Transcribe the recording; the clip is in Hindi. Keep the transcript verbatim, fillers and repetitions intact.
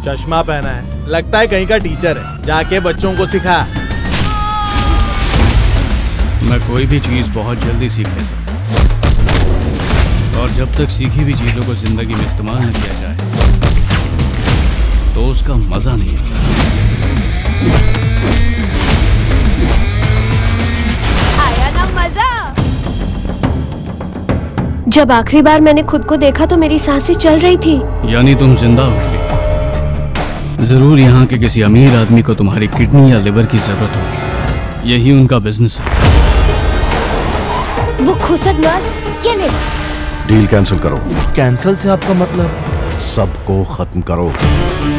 चश्मा पहना है, लगता है कहीं का टीचर है। जाके बच्चों को सिखा। मैं कोई भी चीज बहुत जल्दी सीख लेता हूं, और जब तक सीखी हुई चीजों को जिंदगी में इस्तेमाल न किया जाए तो उसका मजा नहीं आता। आया ना मजा? जब आखिरी बार मैंने खुद को देखा तो मेरी सांसें चल रही थी। यानी तुम जिंदा हो श्री। जरूर यहाँ के किसी अमीर आदमी को तुम्हारी किडनी या लिवर की जरूरत होगी, यही उनका बिजनेस है। वो खुसट नर्स, ये ले। डील कैंसिल करो। कैंसिल से आपका मतलब? सबको खत्म करो।